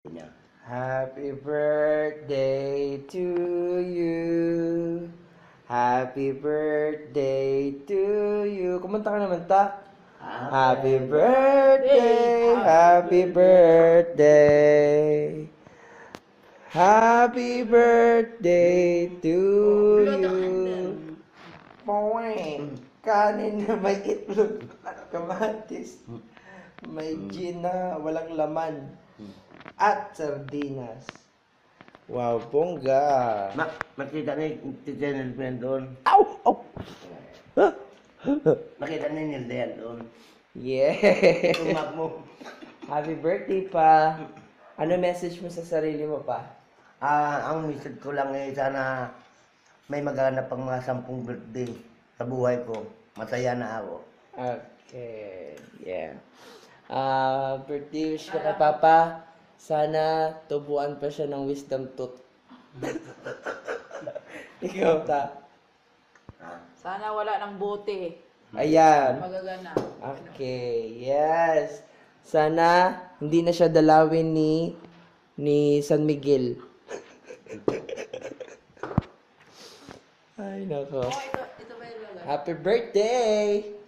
niya. Happy birthday to you. Happy birthday to you. Kumanta ka naman, ta. Happy birthday. Happy birthday. Happy birthday to you. Poing. Kanin na may itlog at kamatis. May gin na walang laman. At sardinas. Wow, bongga. Makita ni Tita Nelden doon. Ow! Ow! Makita ni Nelden doon. Yeah! Tumak mo. Happy birthday pa. Ano message mo sa sarili mo pa? Ang message ko lang sana may maganap pang mga 10 birthday sa buhay ko. Masaya na ako. Okay. Yeah. Birthday wish ko kay Papa. Sana tubuan pa siya ng wisdom tooth. Ikaw, ta. Sana wala ng bote. Ayan. Magagana. Okay. Yes. Sana hindi na siya dalawin ni San Miguel. Ay, nako. Oh, ito ba yung lagay? Happy birthday!